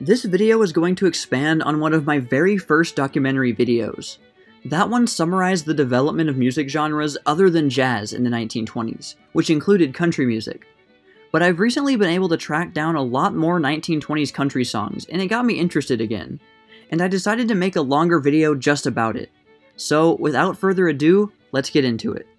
This video is going to expand on one of my very first documentary videos. That one summarized the development of music genres other than jazz in the 1920s, which included country music. But I've recently been able to track down a lot more 1920s country songs, and it got me interested again. And I decided to make a longer video just about it. So, without further ado, let's get into it.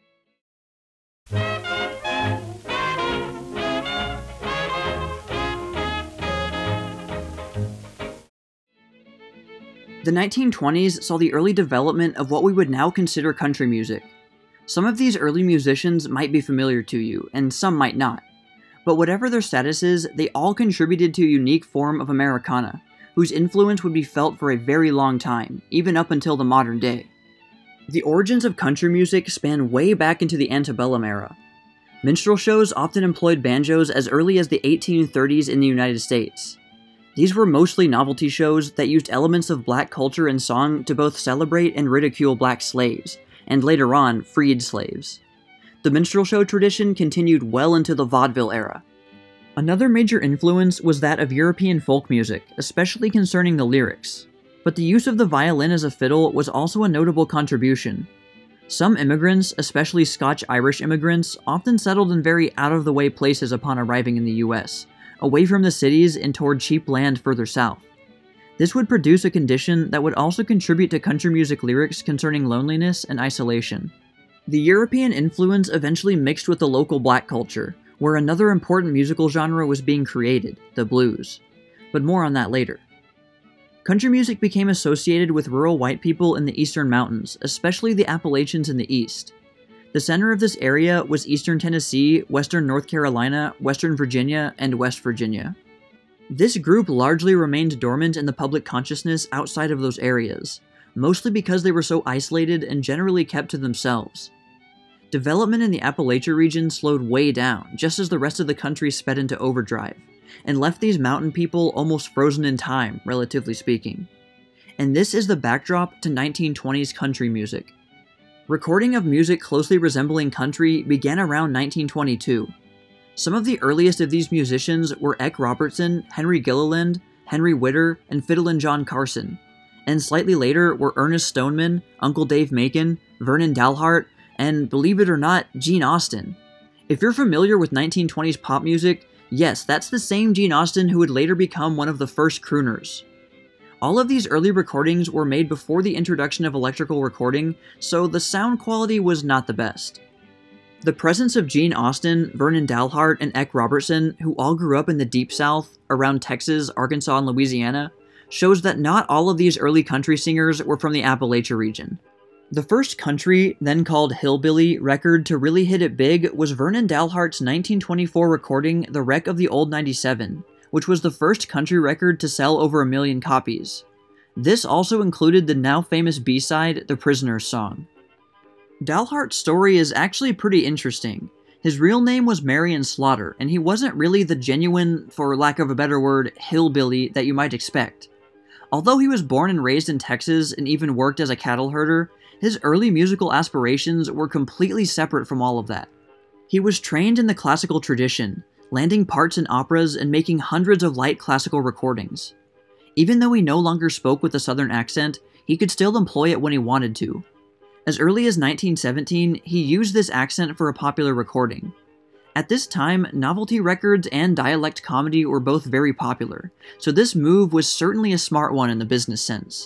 The 1920s saw the early development of what we would now consider country music. Some of these early musicians might be familiar to you, and some might not. But whatever their status is, they all contributed to a unique form of Americana, whose influence would be felt for a very long time, even up until the modern day. The origins of country music span way back into the antebellum era. Minstrel shows often employed banjos as early as the 1830s in the United States. These were mostly novelty shows that used elements of black culture and song to both celebrate and ridicule black slaves, and later on, freed slaves. The minstrel show tradition continued well into the vaudeville era. Another major influence was that of European folk music, especially concerning the lyrics. But the use of the violin as a fiddle was also a notable contribution. Some immigrants, especially Scotch-Irish immigrants, often settled in very out-of-the-way places upon arriving in the US, away from the cities and toward cheap land further south. This would produce a condition that would also contribute to country music lyrics concerning loneliness and isolation. The European influence eventually mixed with the local black culture, where another important musical genre was being created, the blues. But more on that later. Country music became associated with rural white people in the eastern mountains, especially the Appalachians in the east. The center of this area was eastern Tennessee, western North Carolina, western Virginia, and West Virginia. This group largely remained dormant in the public consciousness outside of those areas, mostly because they were so isolated and generally kept to themselves. Development in the Appalachia region slowed way down, just as the rest of the country sped into overdrive, and left these mountain people almost frozen in time, relatively speaking. And this is the backdrop to 1920s country music. Recording of music closely resembling country began around 1922. Some of the earliest of these musicians were Eck Robertson, Henry Gilliland, Henry Witter, and Fiddlin' John Carson, and slightly later were Ernest Stoneman, Uncle Dave Macon, Vernon Dalhart, and, believe it or not, Gene Austin. If you're familiar with 1920s pop music, yes, that's the same Gene Austin who would later become one of the first crooners. All of these early recordings were made before the introduction of electrical recording, so the sound quality was not the best. The presence of Gene Austin, Vernon Dalhart, and Eck Robertson, who all grew up in the Deep South, around Texas, Arkansas, and Louisiana, shows that not all of these early country singers were from the Appalachia region. The first country, then called hillbilly, record to really hit it big was Vernon Dalhart's 1924 recording The Wreck of the Old 97, which was the first country record to sell over 1 million copies. This also included the now famous B-side, The Prisoner's Song. Dalhart's story is actually pretty interesting. His real name was Marion Slaughter, and he wasn't really the genuine, for lack of a better word, hillbilly that you might expect. Although he was born and raised in Texas and even worked as a cattle herder, his early musical aspirations were completely separate from all of that. He was trained in the classical tradition, landing parts in operas and making hundreds of light classical recordings. Even though he no longer spoke with a southern accent, he could still employ it when he wanted to. As early as 1917, he used this accent for a popular recording. At this time, novelty records and dialect comedy were both very popular, so this move was certainly a smart one in the business sense.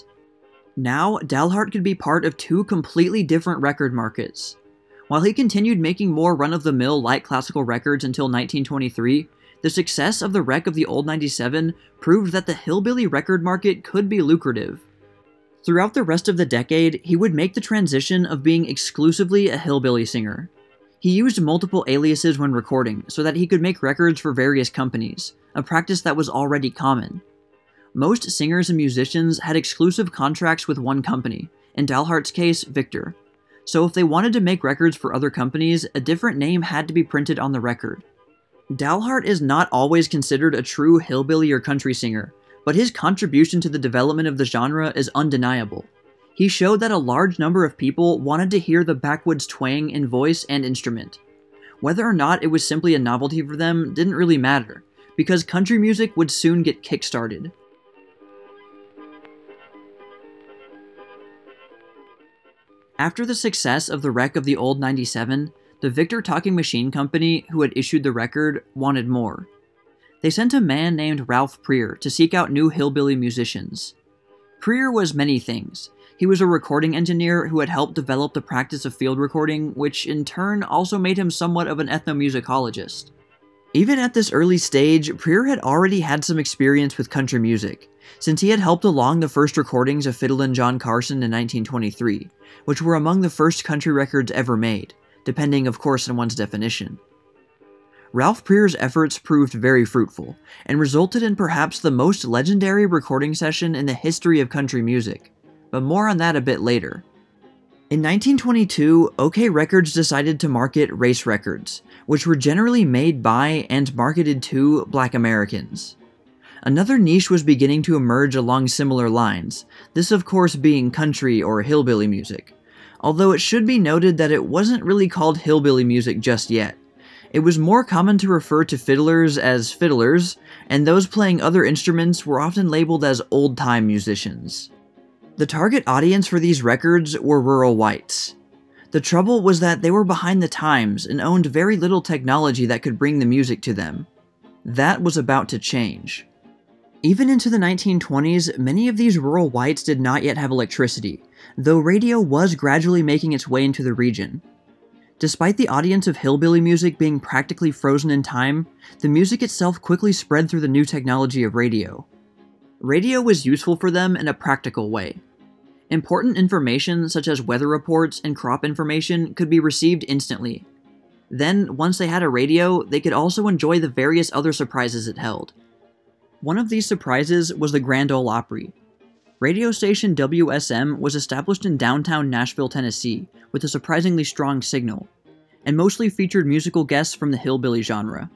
Now, Dalhart could be part of two completely different record markets. While he continued making more run-of-the-mill light classical records until 1923, the success of The Wreck of the Old 97 proved that the hillbilly record market could be lucrative. Throughout the rest of the decade, he would make the transition of being exclusively a hillbilly singer. He used multiple aliases when recording, so that he could make records for various companies, a practice that was already common. Most singers and musicians had exclusive contracts with one company, in Dalhart's case, Victor. So if they wanted to make records for other companies, a different name had to be printed on the record. Dalhart is not always considered a true hillbilly or country singer, but his contribution to the development of the genre is undeniable. He showed that a large number of people wanted to hear the backwoods twang in voice and instrument. Whether or not it was simply a novelty for them didn't really matter, because country music would soon get kick-started. After the success of the wreck of the old 97, the Victor Talking Machine Company, who had issued the record, wanted more. They sent a man named Ralph Preer to seek out new hillbilly musicians. Preer was many things. He was a recording engineer who had helped develop the practice of field recording, which in turn also made him somewhat of an ethnomusicologist. Even at this early stage, Preer had already had some experience with country music, since he had helped along the first recordings of Fiddlin' John Carson in 1923, which were among the first country records ever made, depending of course on one's definition. Ralph Preer's efforts proved very fruitful, and resulted in perhaps the most legendary recording session in the history of country music, but more on that a bit later. In 1922, OK Records decided to market race records, which were generally made by and marketed to Black Americans. Another niche was beginning to emerge along similar lines, this of course being country or hillbilly music, although it should be noted that it wasn't really called hillbilly music just yet. It was more common to refer to fiddlers as fiddlers, and those playing other instruments were often labeled as old-time musicians. The target audience for these records were rural whites. The trouble was that they were behind the times and owned very little technology that could bring the music to them. That was about to change. Even into the 1920s, many of these rural whites did not yet have electricity, though radio was gradually making its way into the region. Despite the audience of hillbilly music being practically frozen in time, the music itself quickly spread through the new technology of radio. Radio was useful for them in a practical way. Important information such as weather reports and crop information could be received instantly. Then, once they had a radio, they could also enjoy the various other surprises it held. One of these surprises was the Grand Ole Opry. Radio station WSM was established in downtown Nashville, Tennessee, with a surprisingly strong signal, and mostly featured musical guests from the hillbilly genre.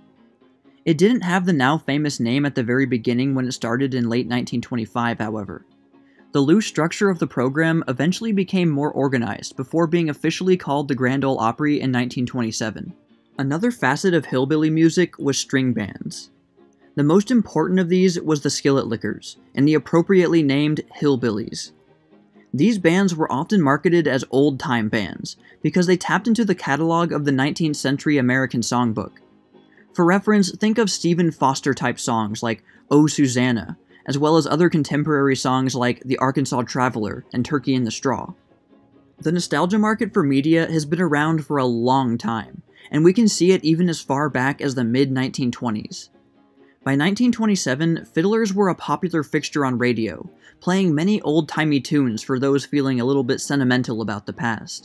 It didn't have the now famous name at the very beginning when it started in late 1925, however. The loose structure of the program eventually became more organized before being officially called the Grand Ole Opry in 1927. Another facet of hillbilly music was string bands. The most important of these was the Skillet Lickers, and the appropriately named Hillbillies. These bands were often marketed as old-time bands, because they tapped into the catalog of the 19th century American songbook. For reference, think of Stephen Foster-type songs like Oh Susanna, as well as other contemporary songs like The Arkansas Traveler and Turkey in the Straw. The nostalgia market for media has been around for a long time, and we can see it even as far back as the mid-1920s. By 1927, fiddlers were a popular fixture on radio, playing many old-timey tunes for those feeling a little bit sentimental about the past.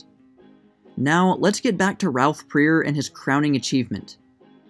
Now, let's get back to Ralph Preer and his crowning achievement.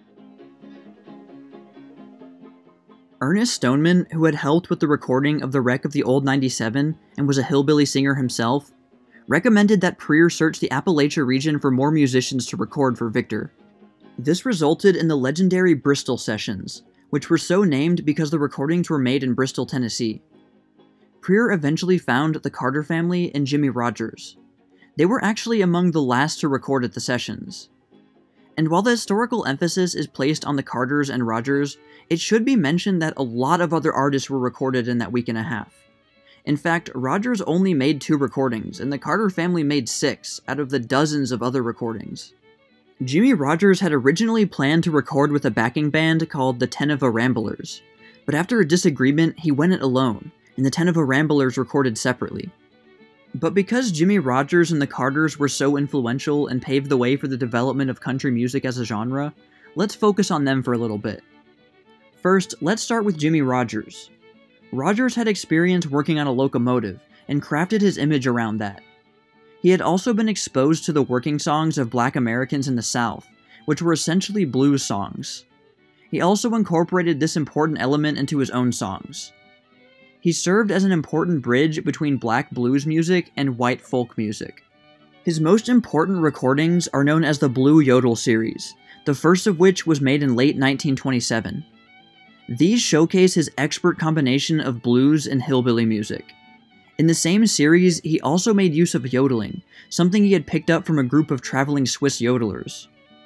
Ernest Stoneman, who had helped with the recording of the wreck of the old 97 and was a hillbilly singer himself, recommended that Preer search the Appalachia region for more musicians to record for Victor. This resulted in the legendary Bristol Sessions, which were so named because the recordings were made in Bristol, Tennessee. Preer eventually found the Carter family and Jimmie Rodgers. They were actually among the last to record at the sessions. And while the historical emphasis is placed on the Carters and Rodgers, it should be mentioned that a lot of other artists were recorded in that week and a half. In fact, Rodgers only made 2 recordings, and the Carter family made 6 out of the dozens of other recordings. Jimmie Rodgers had originally planned to record with a backing band called the Tenova Ramblers, but after a disagreement, he went it alone, and the Tenova Ramblers recorded separately. But because Jimmie Rodgers and the Carters were so influential and paved the way for the development of country music as a genre, let's focus on them for a little bit. First, let's start with Jimmie Rodgers. Rodgers had experience working on a locomotive, and crafted his image around that. He had also been exposed to the working songs of Black Americans in the South, which were essentially blues songs. He also incorporated this important element into his own songs. He served as an important bridge between black blues music and white folk music. His most important recordings are known as the Blue Yodel series, the first of which was made in late 1927. These showcase his expert combination of blues and hillbilly music. In the same series, he also made use of yodeling, something he had picked up from a group of traveling Swiss yodelers.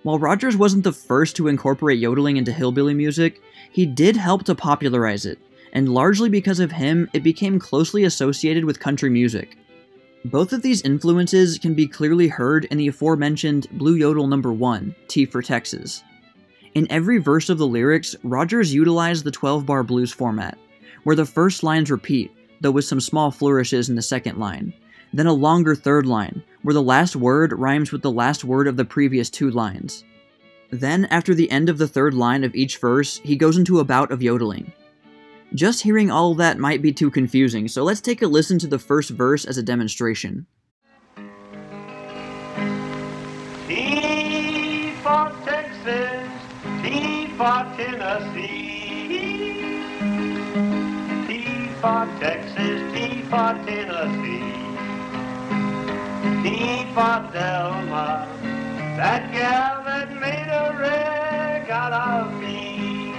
While Rogers wasn't the first to incorporate yodeling into hillbilly music, he did help to popularize it, and largely because of him, it became closely associated with country music. Both of these influences can be clearly heard in the aforementioned Blue Yodel No. 1, T for Texas. In every verse of the lyrics, Rogers utilized the 12-bar blues format, where the first lines repeat, though with some small flourishes in the second line, then a longer third line, where the last word rhymes with the last word of the previous 2 lines. Then, after the end of the third line of each verse, he goes into a bout of yodeling. Just hearing all of that might be too confusing, so let's take a listen to the first verse as a demonstration. T for Texas, T for Tennessee. T for Texas, T for Tennessee. T for Delma, that gal that made a wreck out of me.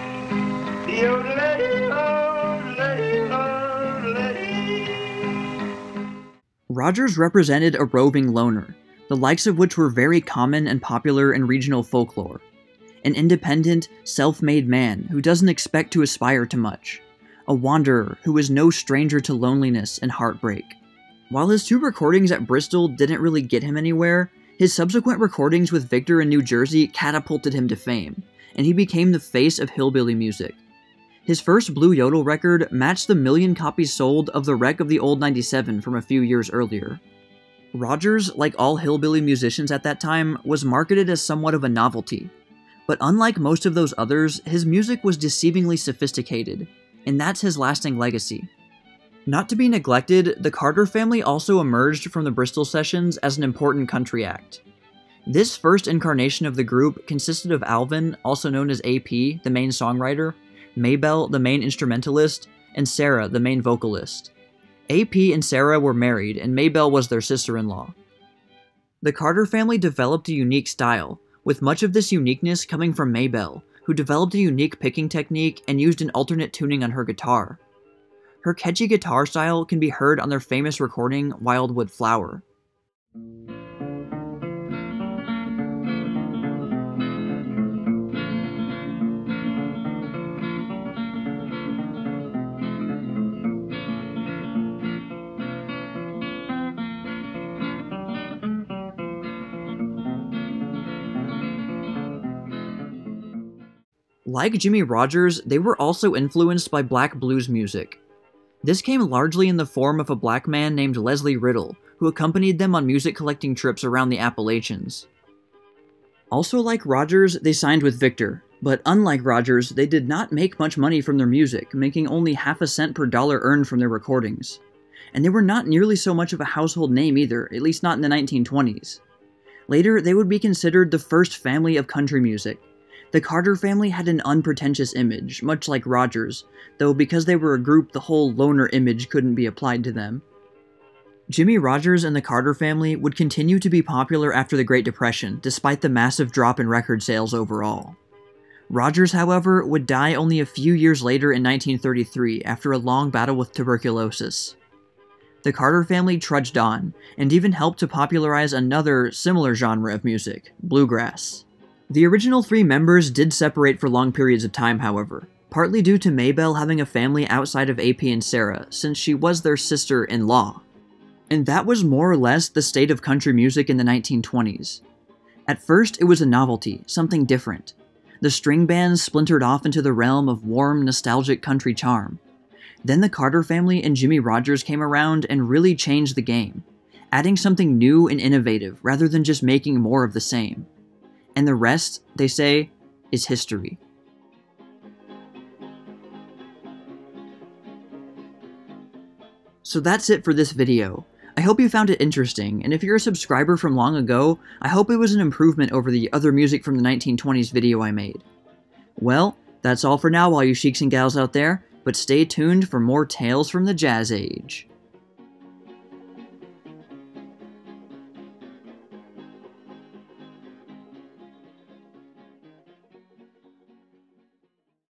Rogers represented a roving loner, the likes of which were very common and popular in regional folklore. An independent, self-made man who doesn't expect to aspire to much. A wanderer who is no stranger to loneliness and heartbreak. While his 2 recordings at Bristol didn't really get him anywhere, his subsequent recordings with Victor in New Jersey catapulted him to fame, and he became the face of hillbilly music. His first Blue Yodel record matched the 1 million copies sold of The Wreck of the Old 97 from a few years earlier. Rogers, like all hillbilly musicians at that time, was marketed as somewhat of a novelty. But unlike most of those others, his music was deceivingly sophisticated, and that's his lasting legacy. Not to be neglected, the Carter family also emerged from the Bristol sessions as an important country act. This first incarnation of the group consisted of Alvin, also known as AP, the main songwriter, Maybelle, the main instrumentalist, and Sarah, the main vocalist. AP and Sarah were married, and Maybelle was their sister-in-law. The Carter family developed a unique style, with much of this uniqueness coming from Maybelle, who developed a unique picking technique and used an alternate tuning on her guitar. Her catchy guitar style can be heard on their famous recording, Wildwood Flower. Like Jimmie Rodgers, they were also influenced by black blues music. This came largely in the form of a black man named Leslie Riddle, who accompanied them on music collecting trips around the Appalachians. Also like Rodgers, they signed with Victor, but unlike Rodgers, they did not make much money from their music, making only half a cent per dollar earned from their recordings. And they were not nearly so much of a household name either, at least not in the 1920s. Later, they would be considered the first family of country music. The Carter family had an unpretentious image, much like Rodgers, though because they were a group, the whole loner image couldn't be applied to them. Jimmie Rodgers and the Carter family would continue to be popular after the Great Depression, despite the massive drop in record sales overall. Rodgers, however, would die only a few years later in 1933 after a long battle with tuberculosis. The Carter family trudged on, and even helped to popularize another similar genre of music, bluegrass. The original 3 members did separate for long periods of time, however, partly due to Maybelle having a family outside of AP and Sarah, since she was their sister-in-law. And that was more or less the state of country music in the 1920s. At first, it was a novelty, something different. The string bands splintered off into the realm of warm, nostalgic country charm. Then the Carter family and Jimmie Rodgers came around and really changed the game, adding something new and innovative rather than just making more of the same. And the rest, they say, is history. So that's it for this video. I hope you found it interesting, and if you're a subscriber from long ago, I hope it was an improvement over the other music from the 1920s video I made. Well, that's all for now, all you sheiks and gals out there, but stay tuned for more tales from the Jazz Age.